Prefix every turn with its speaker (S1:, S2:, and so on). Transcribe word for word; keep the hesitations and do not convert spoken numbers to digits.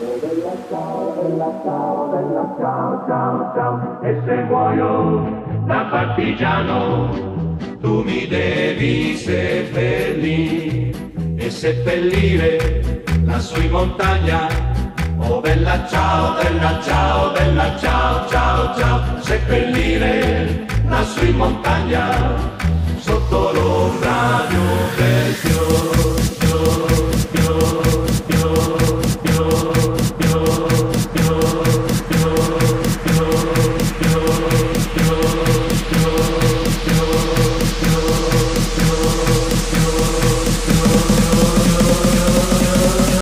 S1: Oh bella ciao, bella ciao, bella ciao, ciao, ciao. E se muoio da partigiano, tu mi devi seppellire e seppellire lassù in montagna. Oh bella ciao, bella ciao, bella ciao, ciao, ciao. Seppellire lassù in montagna.